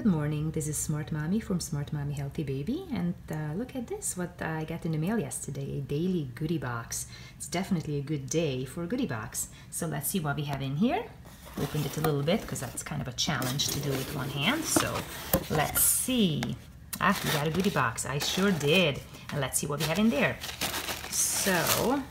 Good morning, this is Smart Mommy from Smart Mommy Healthy Baby, and look at this, what I got in the mail yesterday, a daily goodie box. It's definitely a good day for a goodie box. So let's see what we have in here. Opened it a little bit because that's kind of a challenge to do with one hand. So let's see. We got a goodie box. I sure did. And let's see what we have in there. So,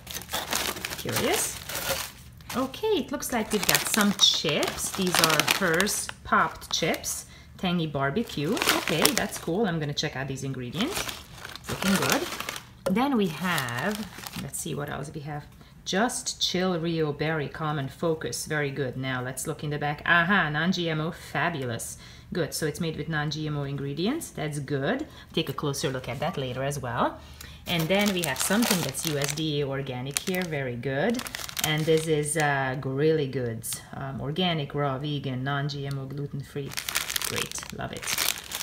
curious. Okay, it looks like we've got some chips. These are Hershey's popped chips. Tangy barbecue. Okay, that's cool. I'm gonna check out these ingredients. Looking good. Then we have, let's see what else we have. Just Chill Rio Berry Common Focus. Very good. Now let's look in the back. Aha, non-GMO, fabulous. Good, so it's made with non-GMO ingredients. That's good. Take a closer look at that later as well. And then we have something that's USDA organic here. Very good. And this is Gorilla Goods. Organic, raw, vegan, non-GMO, gluten-free. Great, love it.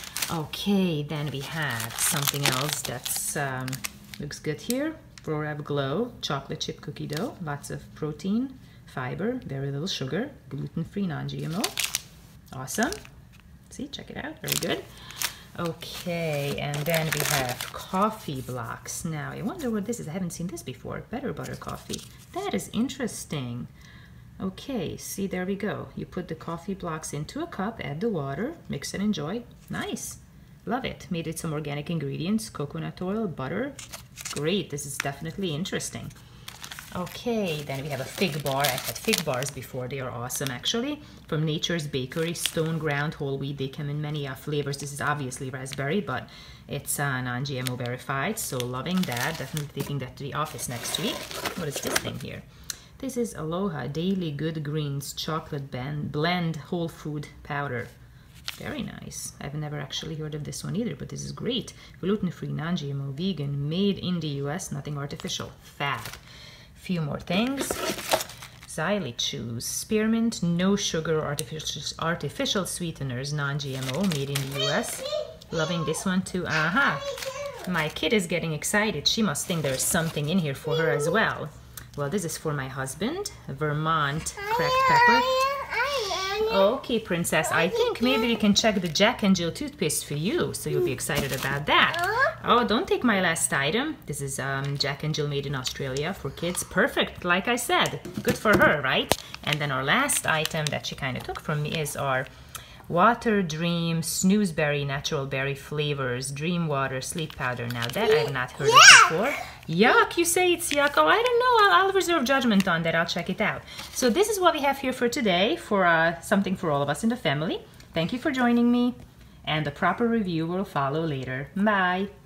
Okay, then we have something else that's looks good here. ProRev Glow chocolate chip cookie dough. Lots of protein, fiber, very little sugar, gluten-free, non-GMO. Awesome. See, check it out. Very good. Okay, and then we have coffee blocks. Now, I wonder what this is. I haven't seen this before. Better butter coffee. That is interesting. Okay, see, there we go. You put the coffee blocks into a cup, add the water, mix and enjoy. Nice. Love it. Made it some organic ingredients, coconut oil, butter. Great, this is definitely interesting. Okay, then we have a fig bar. I've had fig bars before. They are awesome, actually. From Nature's Bakery, stone ground whole wheat. They come in many flavors. This is obviously raspberry, but it's non-GMO verified, so loving that. Definitely taking that to the office next week. What is this thing here? This is Aloha Daily Good Greens Chocolate Blend Whole Food Powder. Very nice. I've never actually heard of this one either, but this is great. Gluten-free, non-GMO, vegan, made in the US, nothing artificial. Fab. Few more things. Xylee Chews, spearmint, no sugar, artificial sweeteners, non-GMO, made in the US. Loving this one too. Aha! My kid is getting excited. She must think there's something in here for her as well. Well, this is for my husband. Vermont cracked pepper. Okay, princess, I think maybe we can check the Jack and Jill toothpaste for you, so you'll be excited about that. Oh, don't take my last item. This is Jack and Jill made in Australia for kids. Perfect, like I said. Good for her, right? And then our last item that she kind of took from me is our Water Dream Snoozeberry Natural Berry Flavors Dream Water Sleep Powder. Now that I've not heard of before. Yuck, you say it's yuck. Oh, I don't know. I'll reserve judgment on that. I'll check it out. So this is what we have here for today for something for all of us in the family. Thank you for joining me. And the proper review will follow later. Bye.